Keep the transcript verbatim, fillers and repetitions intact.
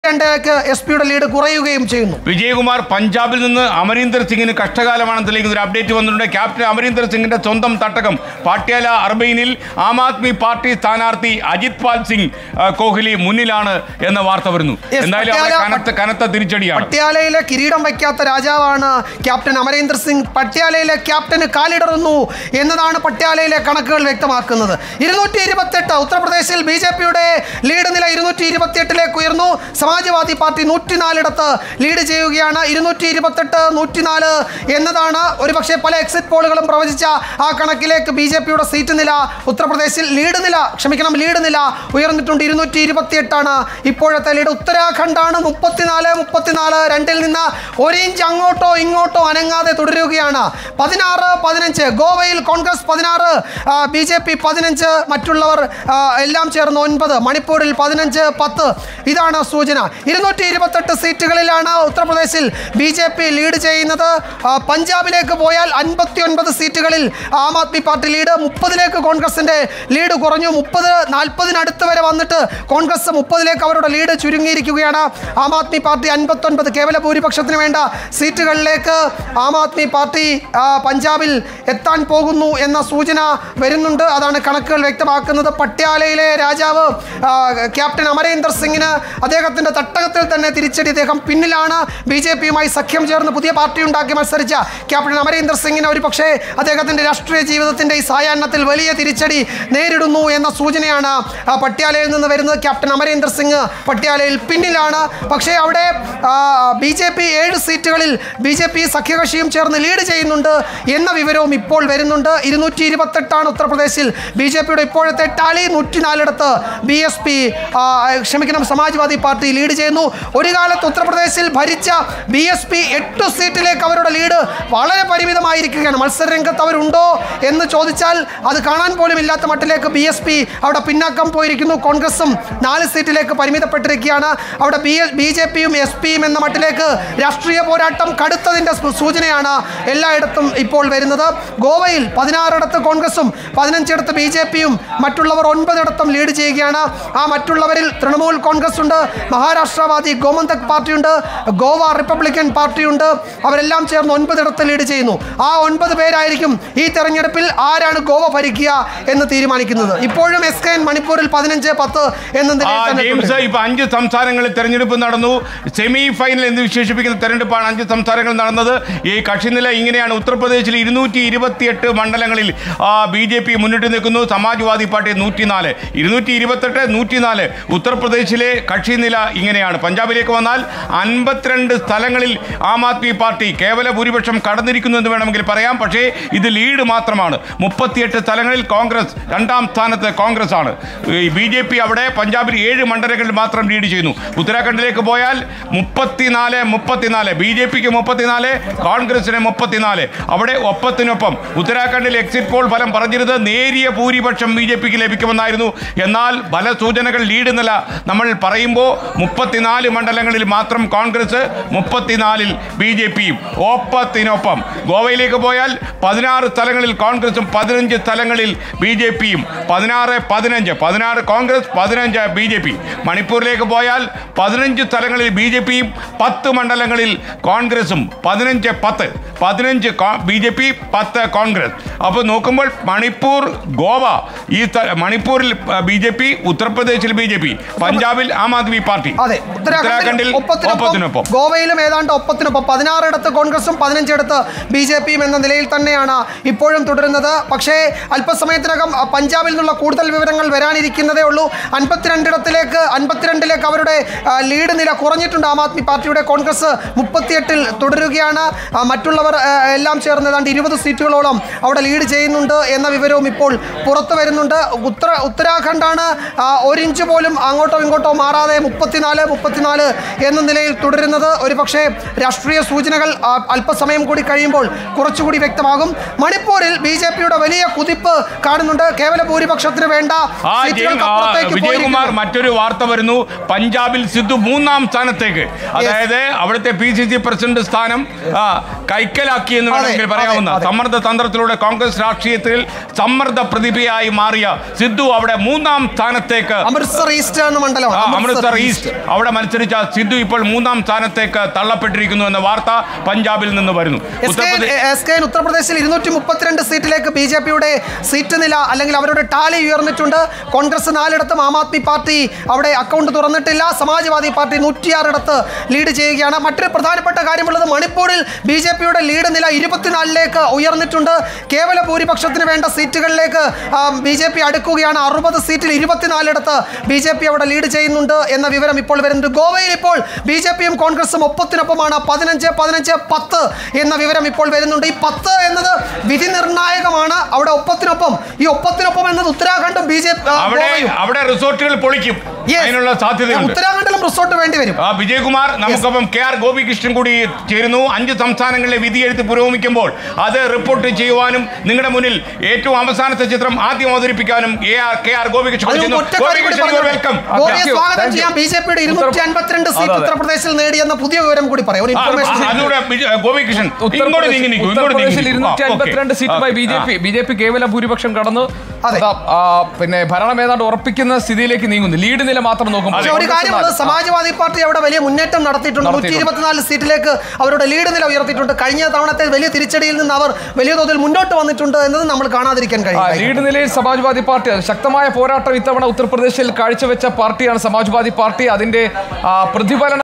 S പിയുടെ lead കുറയുകയും ചെയ്യുന്നു. വിജയകുമാർ, പഞ്ചാബിൽ നിന്ന് അമരീന്ദർ സിംഗിന് കഷ്ടകാലമാണെന്ന് തെളിയിക്കുന്ന ഒരു അപ്ഡേറ്റ് വന്നിട്ടുണ്ട്. ക്യാപ്റ്റൻ അമരീന്ദർ സിംഗിന്റെ സ്വന്തം തട്ടകം പാട്യാല അർബൈനിൽ ആം ആദ്മി പാർട്ടി സ്ഥാനാർത്ഥി അജിത് പാൽ സിംഗ് കോഹ്ലി മുന്നിലാണ് എന്ന വാർത്ത വരുന്നു. എന്തായാലും കനത്ത കനത്ത തിരിച്ചടിയാണ്. പട്യാലയിലെ കിരീടം വയ്ക്കാത്ത രാജാവാണ് ക്യാപ്റ്റൻ അമരീന്ദർ സിംഗ്. പട്യാലയിലെ ക്യാപ്റ്റന് കാലിടറുന്നു എന്നതാണ് പട്യാലയിലെ കണക്കുകൾ വ്യക്തമാക്കുന്നത്. ഇരുന്നൂറ്റി ഇരുപത്തെട്ട് ഉത്തർപ്രദേശിൽ ബി ജെ പിയുടെ ലീഡ് നില ഇരുന്നൂറ്റി ഇരുപത്തിയെട്ടിലേക്ക് ഉയർന്നു. സമാജ്വാദി പാർട്ടി നൂറ്റിനാലിടത്ത് ലീഡ് ചെയ്യുകയാണ്. ഇരുന്നൂറ്റി ഇരുപത്തെട്ട് നൂറ്റിനാല് എന്നതാണ് ഒരുപക്ഷെ പല എക്സിറ്റ് പോളുകളും പ്രവചിച്ച ആ കണക്കിലേക്ക് ബി ജെ പിയുടെ സീറ്റ് നില ഉത്തർപ്രദേശിൽ ലീഡ് നില ക്ഷമിക്കണം ലീഡ് നില ഉയർന്നിട്ടുണ്ട്. ഇരുന്നൂറ്റി ഇരുപത്തിയെട്ടാണ് ഇപ്പോഴത്തെ ലീഡ്. ഉത്തരാഖണ്ഡാണ് മുപ്പത്തിനാല് മുപ്പത്തിനാല് രണ്ടിൽ നിന്ന് ഒരു ഇഞ്ച് അങ്ങോട്ടോ ഇങ്ങോട്ടോ അനങ്ങാതെ തുടരുകയാണ്. പതിനാറ് പതിനഞ്ച് ഗോവയിൽ കോൺഗ്രസ് പതിനാറ്, ബി ജെ പി പതിനഞ്ച്, മറ്റുള്ളവർ എല്ലാം ചേർന്ന് ഒൻപത്. മണിപ്പൂരിൽ പതിനഞ്ച് പത്ത്. ഇതാണ് സൂചന. ഇരുന്നൂറ്റി ഇരുപത്തെട്ട് സീറ്റുകളിലാണ് ഉത്തർപ്രദേശിൽ ബി ജെ പി ലീഡ് ചെയ്യുന്നത്. പഞ്ചാബിലേക്ക് പോയാൽ അൻപത്തി ഒൻപത് സീറ്റുകളിൽ ആം ആദ്മി പാർട്ടി ലീഡ്. മുപ്പതിലേക്ക് കോൺഗ്രസിന്റെ ലീഡ് കുറഞ്ഞു. മുപ്പത് നാൽപ്പതിനടുത്ത് വരെ വന്നിട്ട് കോൺഗ്രസ് മുപ്പതിലേക്ക് അവരുടെ ലീഡ് ചുരുങ്ങിയിരിക്കുകയാണ്. ആം ആദ്മി പാർട്ടി അൻപത്തൊൻപത് കേവല ഭൂരിപക്ഷത്തിന് വേണ്ട സീറ്റുകളിലേക്ക് ആം ആദ്മി പാർട്ടി പഞ്ചാബിൽ എത്താൻ പോകുന്നു എന്ന സൂചന വരുന്നുണ്ട്. അതാണ് കണക്കുകൾ വ്യക്തമാക്കുന്നത്. പട്യാലയിലെ രാജാവ് ക്യാപ്റ്റൻ അമരീന്ദർ സിംഗിന് അദ്ദേഹത്തിന്റെ തട്ടകത്തിൽ തന്നെ തിരിച്ചടി. അദ്ദേഹം പിന്നിലാണ്. ബി ജെ പിയുമായി സഖ്യം ചേർന്ന് പുതിയ പാർട്ടി ഉണ്ടാക്കി മത്സരിച്ച ക്യാപ്റ്റൻ അമരീന്ദർ സിംഗിന് ഒരു പക്ഷേ അദ്ദേഹത്തിന്റെ രാഷ്ട്രീയ ജീവിതത്തിന്റെ ഈ സായാഹ്നത്തിൽ വലിയ തിരിച്ചടി നേരിടുന്നു എന്ന സൂചനയാണ് പട്യാലയിൽ നിന്ന് വരുന്നത്. ക്യാപ്റ്റൻ അമരീന്ദർ സിംഗ് പട്യാലയിൽ പിന്നിലാണ്. പക്ഷേ അവിടെ ബി ജെ പി ഏഴ് സീറ്റുകളിൽ ബി ജെ പി സഖ്യകക്ഷിയും ചേർന്ന് ലീഡ് ചെയ്യുന്നുണ്ട് എന്ന വിവരവും ഇപ്പോൾ വരുന്നുണ്ട്. ഇരുന്നൂറ്റി ഇരുപത്തെട്ടാണ് ഉത്തർപ്രദേശിൽ ബി ജെ പിയുടെ ഇപ്പോഴത്തെ ടാലി. നൂറ്റിനാലിടത്ത് ബി എസ് പി ക്ഷമിക്കണം സമാജ്വാദി പാർട്ടി ലീഡ് ചെയ്യുന്നു. ഒരു കാലത്ത് ഉത്തർപ്രദേശിൽ ഭരിച്ച ബി എസ് പി എട്ട് സീറ്റിലേക്ക് അവരുടെ ലീഡ് വളരെ പരിമിതമായിരിക്കുകയാണ്. മത്സരരംഗത്ത് അവരുണ്ടോ എന്ന് ചോദിച്ചാൽ അത് കാണാൻ പോലും ഇല്ലാത്ത മട്ടിലേക്ക് ബി എസ് പി അവിടെ പിന്നാക്കം പോയിരിക്കുന്നു. കോൺഗ്രസും നാല് സീറ്റിലേക്ക് പരിമിതപ്പെട്ടിരിക്കുകയാണ്. അവിടെ ബി ബി ജെ പിയും എസ് പിയും എന്ന മട്ടിലേക്ക് രാഷ്ട്രീയ പോരാട്ടം കടുത്തതിൻ്റെ സൂചനയാണ് എല്ലായിടത്തും ഇപ്പോൾ വരുന്നത്. ഗോവയിൽ പതിനാറിടത്ത് കോൺഗ്രസും പതിനഞ്ചിടത്ത് ബി ജെ പിയും മറ്റുള്ളവർ ഒൻപതിടത്തും ലീഡ് ചെയ്യുകയാണ്. ആ മറ്റുള്ളവരിൽ തൃണമൂൽ കോൺഗ്രസ് ഉണ്ട്, മഹാരാഷ്ട്രവാദി ഗോമന്തക് പാർട്ടിയുണ്ട്, ഗോവ റിപ്പബ്ലിക്കൻ പാർട്ടിയുണ്ട്. അവരെല്ലാം ചേർന്ന് ഒൻപതിടത്ത് ലീഡ് ചെയ്യുന്നു. ആ ഒൻപത് പേരായിരിക്കും ഈ തെരഞ്ഞെടുപ്പിൽ ആരാണ് ഗോവ ഭരിക്കുക എന്ന് തീരുമാനിക്കുന്നത്. ഇപ്പോഴും എസ് കെ എൻ മണിപ്പൂരിൽ പതിനഞ്ച് പത്ത് എന്ന ഇപ്പൊ അഞ്ച് സംസ്ഥാനങ്ങളിൽ തെരഞ്ഞെടുപ്പ് നടന്നു. സെമി ഫൈനൽ എന്ന് വിശേഷിപ്പിക്കുന്ന തെരഞ്ഞെടുപ്പാണ് അഞ്ച് സംസ്ഥാനങ്ങളിൽ നടന്നത്. ഈ കക്ഷിനില ഇങ്ങനെയാണ്. ഉത്തർപ്രദേശിൽ ഇരുന്നൂറ്റി ഇരുപത്തിയെട്ട് മണ്ഡലങ്ങളിൽ ബി ജെ പി മുന്നിട്ട് നിൽക്കുന്നു. സമാജ്വാദി പാർട്ടി നൂറ്റിനാല്, ഇരുന്നൂറ്റി ഇരുപത്തെട്ട് നൂറ്റിനാല്. ഉത്തർപ്രദേശിലെ കക്ഷി നില ഇങ്ങനെയാണ്. പഞ്ചാബിലേക്ക് വന്നാൽ അൻപത്തിരണ്ട് സ്ഥലങ്ങളിൽ ആം ആദ്മി പാർട്ടി കേവല ഭൂരിപക്ഷം കടന്നിരിക്കുന്നു എന്ന് വേണമെങ്കിൽ പറയാം. പക്ഷേ ഇത് ലീഡ് മാത്രമാണ്. മുപ്പത്തിയെട്ട് സ്ഥലങ്ങളിൽ കോൺഗ്രസ് രണ്ടാം സ്ഥാനത്ത് കോൺഗ്രസ് ആണ്. ബി ജെ പി അവിടെ പഞ്ചാബിൽ ഏഴ് മണ്ഡലങ്ങളിൽ മാത്രം ലീഡ് ചെയ്യുന്നു. ഉത്തരാഖണ്ഡിലേക്ക് പോയാൽ മുപ്പത്തിനാല് മുപ്പത്തിനാല് ബി ജെ പിക്ക് മുപ്പത്തിനാല്, കോൺഗ്രസിന് മുപ്പത്തിനാല്. അവിടെ ഒപ്പത്തിനൊപ്പം ഉത്തരാഖണ്ഡിൽ എക്സിറ്റ് പോൾ ഫലം പറഞ്ഞിരുന്നത് നേരിയ ഭൂരിപക്ഷം ബി ജെ പിക്ക് ലഭിക്കുമെന്നായിരുന്നു. എന്നാൽ പല സൂചനകൾ ലീഡ് നില നമ്മൾ പറയുമ്പോൾ മുപ്പത്തിനാല് മണ്ഡലങ്ങളിൽ മാത്രം കോൺഗ്രസ്, മുപ്പത്തിനാലിൽ ബി ജെ പിയും ഒപ്പത്തിനൊപ്പം. ഗോവയിലേക്ക് പോയാൽ പതിനാറ് സ്ഥലങ്ങളിൽ കോൺഗ്രസും പതിനഞ്ച് സ്ഥലങ്ങളിൽ ബി ജെ പിയും. പതിനാറ് പതിനഞ്ച് പതിനാറ് കോൺഗ്രസ്, പതിനഞ്ച് ബി ജെ പി. മണിപ്പൂരിലേക്ക് പോയാൽ പതിനഞ്ച് സ്ഥലങ്ങളിൽ ബി ജെ പിയും പത്ത് മണ്ഡലങ്ങളിൽ കോൺഗ്രസും. പതിനഞ്ച് പത്ത് പതിനഞ്ച് ബി ജെ പി, പത്ത് കോൺഗ്രസ്. അപ്പോൾ നോക്കുമ്പോൾ മണിപ്പൂർ, ഗോവ, ഈ മണിപ്പൂരിൽ ബി ജെ പി, ഉത്തർപ്രദേശിൽ ബി ജെ പി, പഞ്ചാബിൽ ആം ആദ്മി പാർട്ടി, ഉത്തരാഖണ്ഡിൽ ഒപ്പത്തിനൊപ്പം, ഗോവയിലും ഏതാണ്ട് ഒപ്പത്തിനൊപ്പം. പതിനാറിടത്ത് കോൺഗ്രസും പതിനഞ്ചിടത്ത് ബി ജെ പിയും എന്ന നിലയിൽ തന്നെയാണ് ഇപ്പോഴും തുടരുന്നത്. പക്ഷേ അല്പസമയത്തിനകം പഞ്ചാബിൽ നിന്നുള്ള കൂടുതൽ വിവരങ്ങൾ വരാനിരിക്കുന്നതേ ഉള്ളൂ. അൻപത്തിരണ്ടിടത്തിലേക്ക് അൻപത്തിരണ്ടിലേക്ക് അവരുടെ ലീഡ് നില കുറഞ്ഞിട്ടുണ്ട് ആം ആദ്മി പാർട്ടിയുടെ. കോൺഗ്രസ് മുപ്പത്തിയെട്ടിൽ തുടരുകയാണ്. മറ്റുള്ളവർ എല്ലാം ചേർന്ന് ഏതാണ്ട് ഇരുപത് സീറ്റുകളോളം അവിടെ ലീഡ് ചെയ്യുന്നുണ്ട് എന്ന വിവരവും ഇപ്പോൾ പുറത്തു വരുന്നുണ്ട്. ഉത്തര ഉത്തരാഖണ്ഡാണ് ഒരിഞ്ച് പോലും അങ്ങോട്ടോ ഇങ്ങോട്ടോ മാറാതെ മുപ്പത്തിനാല് മുപ്പത്തിനാല് എന്ന നിലയിൽ തുടരുന്നത്. ഒരു പക്ഷേ രാഷ്ട്രീയ സൂചനകൾ അല്പസമയം കൂടി കഴിയുമ്പോൾ കുറച്ചുകൂടി വ്യക്തമാകും. മണിപ്പൂരിൽ ബി ജെ പിയുടെ വലിയ കുതിപ്പ് കാണുന്നുണ്ട്. കേവല ഭൂരിപക്ഷത്തിന് വേണ്ട വിജയകുമാർ, മറ്റൊരു വാർത്ത വരുന്നു. പഞ്ചാബിൽ സിദ്ധു മൂന്നാം സ്ഥാനത്തേക്ക്, അതായത് അവിടുത്തെ പി സി സി പ്രസിഡന്റ് സ്ഥാനം കൈക്കലാക്കി എന്ന് വേണമെങ്കിൽ പറയാവുന്ന സമ്മർദ്ദ തന്ത്രത്തിലൂടെ കോൺഗ്രസ് രാഷ്ട്രീയത്തിൽ സമ്മർദ്ദ പ്രതിഭയായി മാറിയ സിദ്ധു അവിടെ മൂന്നാം സ്ഥാനത്തേക്ക്. അമൃത്സർ ഈസ്റ്റ് എന്ന മണ്ഡലം, അമൃത്സർ ഈസ്റ്റ് അവിടെ മത്സരിച്ച സിദ്ധു ഇപ്പോൾ മൂന്നാം സ്ഥാനത്തേക്ക് തള്ളപ്പെട്ടിരിക്കുന്നു എന്ന വാർത്ത പഞ്ചാബിൽ നിന്ന് വരുന്നു. ഉത്തർപ്രദേശിൽ ഇരുന്നൂറ്റി മുപ്പത്തിരണ്ട് സീറ്റിലേക്ക് ബി ജെ പിയുടെ സീറ്റ് നില അല്ലെങ്കിൽ അവരുടെ ടാലി ഉയർന്നിട്ടുണ്ട്. കോൺഗ്രസ് നാലിടത്തും ആം ആദ്മി പാർട്ടി അവിടെ അക്കൗണ്ട് തുറന്നിട്ടില്ല. സമാജ്വാദി പാർട്ടി നൂറ്റിയാറിടത്ത് ലീഡ് ചെയ്യുകയാണ്. മറ്റൊരു പ്രധാനപ്പെട്ട കാര്യമുള്ളത് മണിപ്പൂരിൽ ബി ജെ പിയുടെ ലീഡ് നില ഇരുപത്തിനാലിലേക്ക് ഉയർന്നിട്ടുണ്ട്. കേവല ഭൂരിപക്ഷത്തിന് വേണ്ട സീറ്റുകളിലേക്ക് ബി ജെ പി അടുക്കുകയാണ്. അറുപത് സീറ്റിൽ ഇരുപത്തിനാലിടത്ത് ബി ജെ പി അവിടെ ലീഡ് ചെയ്യുന്നുണ്ട് എന്ന വിവരം ഇപ്പോൾ വരുന്നുണ്ട്. ഗോവയിൽ ഇപ്പോൾ ബി ജെ പിയും കോൺഗ്രസും ഒപ്പത്തിനൊപ്പമാണ്. പതിനഞ്ച് പതിനഞ്ച് പത്ത് എന്ന വിവരം ഇപ്പോൾ വരുന്നുണ്ട്. ഈ പത്ത് എന്നത് വിധി നിർണായകമാണ്. അവിടെ ഒപ്പത്തിനൊപ്പം ഈ ഒപ്പത്തിനൊപ്പം എന്നത് ഉത്തരാഖണ്ഡും ബി ജെ പി അവിടെ റിസോർട്ടുകൾ പൊളിക്കും. അതിനുള്ള സാധ്യതയുണ്ട്. ഉത്തരാഖണ്ഡിലും റിസോർട്ട് വേണ്ടി വരും. വിജയകുമാർ, നമുക്കൊപ്പം കെ ആർ ഗോപികൃഷ്ണൻ കൂടി ചേരുന്നു. അഞ്ച് സംസ്ഥാനങ്ങളിലെ വിധിയെഴുത്ത് പുരോഗമിക്കുമ്പോൾ അത് റിപ്പോർട്ട് ചെയ്യുവാനും നിങ്ങളുടെ മുന്നിൽ ഏറ്റവും അവസാനത്തെ ചിത്രം ആദ്യം അവതരിപ്പിക്കാനും കെ ആർ ഗോപികൃഷ്ണൻ വെൽക്കം. ബിജെപിയുടെ ഇരുന്നൂറ്റി അൻപത്തിരണ്ട് സീറ്റ് ഉത്തർപ്രദേശിൽ നേടിയെന്ന പുതിയ വിവരം കൂടി പറയാം. ഗോപികൃഷ്ണൻ, ഉത്തർപ്രദേശിൽ ഇരുന്നൂറ്റി അൻപത്തിരണ്ട് സീറ്റുമായി B J P B J P കേവല ഭൂരിപക്ഷം കടന്നു പിന്നെ ഭരണം ഏതാണ്ട് ഉറപ്പിക്കുന്ന സ്ഥിതിയിലേക്ക് നീങ്ങുന്നു. ലീഡ് നില മാത്രം നോക്കുമ്പോൾ ഒരു കാര്യമുള്ളത്, സമാജ്വാദി പാർട്ടി അവിടെ വലിയ മുന്നേറ്റം നടത്തിയിട്ടുണ്ട്. നൂറ്റി ഇരുപത്തിനാല് സീറ്റിലേക്ക് അവരുടെ ലീഡ് നില ഉയർത്തിയിട്ടുണ്ട്. കഴിഞ്ഞ തവണത്തെ വലിയ തിരിച്ചടിയിൽ നിന്ന് അവർ വലിയ തോതിൽ മുന്നോട്ട് വന്നിട്ടുണ്ട് എന്നത് നമ്മൾ കാണാതിരിക്കാൻ കഴിയും. ലീഡ് നിലയിൽ സമാജ്വാദി പാർട്ടി ശക്തമായ പോരാട്ടം ഇത്തവണ ഉത്തർപ്രദേശിൽ കാഴ്ചവെച്ച പാർട്ടിയാണ് സമാജ്വാദി പാർട്ടി. അതിന്റെ പ്രതിഫലനം